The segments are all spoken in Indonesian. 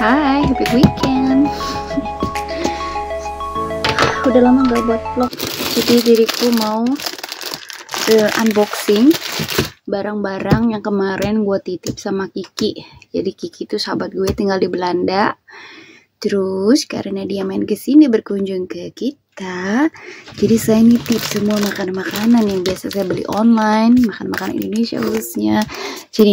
Hai, happy weekend. Udah lama gak buat vlog, jadi diriku mau unboxing barang-barang yang kemarin gue titip sama Kiki. Jadi Kiki tuh sahabat gue, tinggal di Belanda. Terus karena dia main kesini berkunjung ke kita, jadi saya nitip semua makanan-makanan yang biasa saya beli online, makanan-makanan Indonesia khususnya. Jadi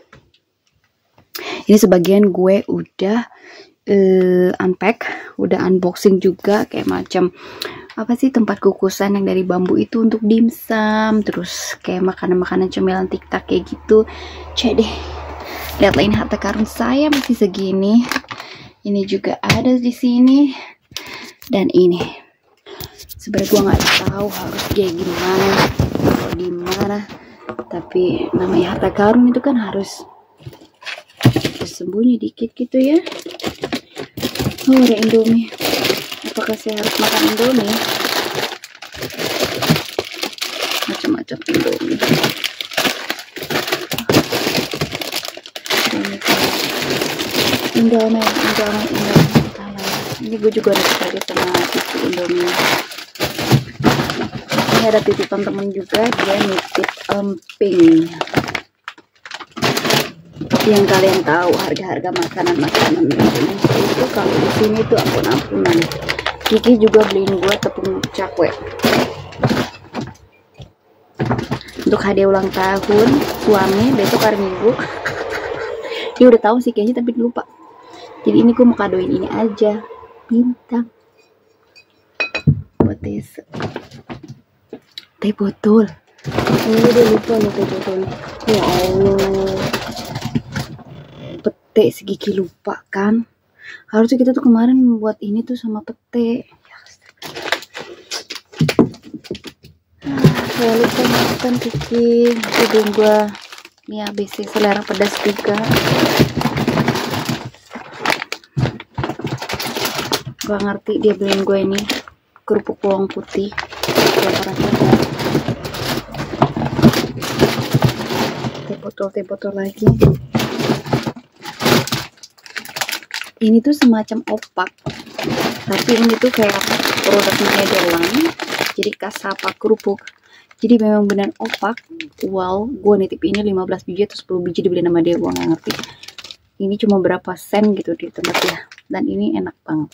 ini sebagian gue udah unpack, udah unboxing juga, kayak macam apa sih, tempat kukusan yang dari bambu itu untuk dimsum, terus kayak makanan-makanan cemilan tiktak kayak gitu. Cek deh, lihatlah ini harta karun saya masih segini. Ini juga ada di sini, dan ini sebenarnya gue nggak tahu harus kayak gimana atau di mana, tapi namanya harta karun itu kan harus tersembunyi dikit gitu ya. Oh, ada Indomie. Apakah saya harus makan Indomie? Macam-macam Indomie. Indomie. Ini gue juga udah kaget sama titip Indomie. Ini ada titipan temen juga, dia nitip emping. Yang kalian tahu harga-harga makanan Indonesia itu kalau di sini tuh ampun-ampunan. Kiki juga beliin gue tepung cakwe untuk hadiah ulang tahun suami besok hari Minggu. Dia udah tahu sih kayaknya tapi lupa. Jadi ini gue mau kadoin ini aja, bintang buat teh botol. Ini dia lupa nih teh botolnya. Ya Allah, pete segigi lupa kan. Harusnya kita tuh kemarin buat ini tuh sama pete. Ya lupa makan Kiki. Jadi gua ini ABC selera pedas juga. Gak ngerti dia beliin gue ini kerupuk bawang putih. Teh botol lagi. Ini tuh semacam opak, tapi ini tuh kayak produknya Nederland, jadi kasapa kerupuk. Jadi memang benar opak. Wow, gue nitip ini 15 biji atau 10 biji dibeli sama dia, gue nggak ngerti. Ini cuma berapa sen gitu di tempat dia, dan ini enak banget.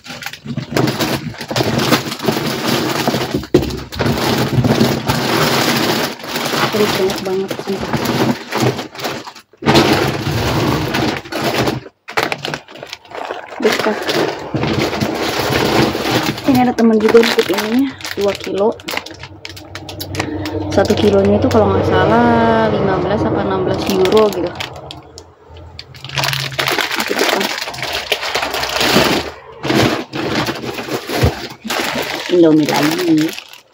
Terus banyak banget sumpah. Besar. Ini ada teman juga nitip ininya 2 kilo. 1 kilonya itu kalau nggak salah 15 apa 16 euro gitu. Indomie lagi.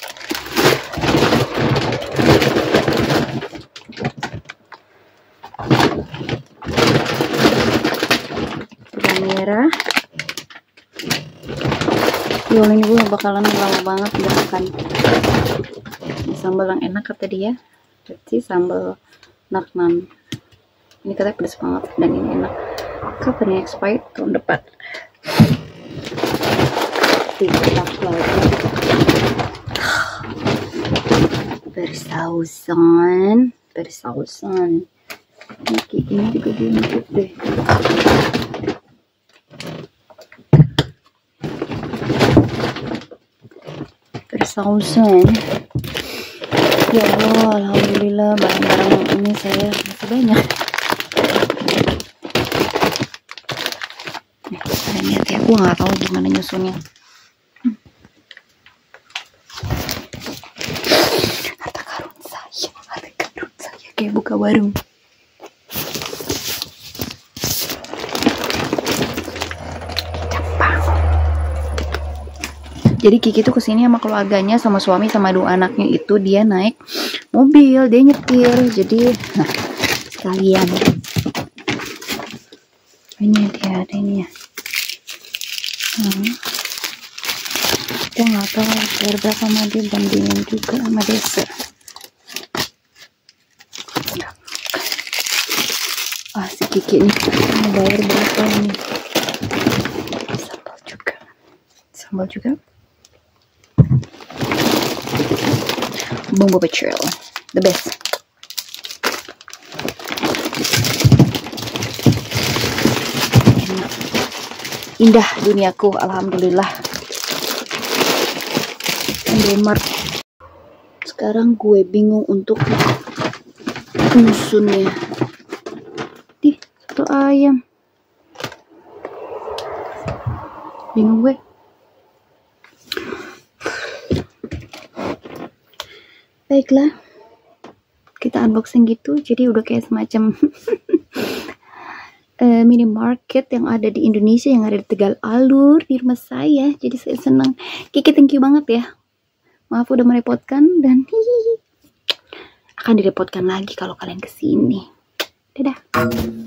Gula merah. Jual ini gue bakalan lama banget gak makan. Ini sambal yang enak kata dia. Jadi sambal naknan. Ini katanya pedas banget dan ini enak. Kapan ya expired? Tahun depan. TikTok lagi. Bersausan. Ini juga diintip deh. Bersausan. Ya Allah, alhamdulillah barang-barang ini saya masih banyak. Nih, kalian lihat ya, gue nggak tahu gimana nyusunnya. Harta karun saya kayak buka warung. Jadi Kiki tuh kesini sama keluarganya, sama suami, sama 2 anaknya itu. Dia naik mobil, dia nyetir. Jadi, nah, sekalian. Ini dia, ada ini ya. Dia nggak tahu harga sama dia, bandingin juga sama desa. Ah, si Kiki nih, mau bayar berapa nih? sambal juga. Bumbu pecel, the best. Enak. Indah duniaku, alhamdulillah. Indomart. Sekarang gue bingung untuk nyusunnya. Satu ayam. Bingung gue. Baiklah, kita unboxing gitu. Jadi udah kayak semacam minimarket yang ada di Indonesia, yang ada di Tegal Alur, di rumah saya. Jadi saya senang. Kiki, thank you banget ya. Maaf udah merepotkan, dan akan direpotkan lagi kalau kalian kesini. Dadah.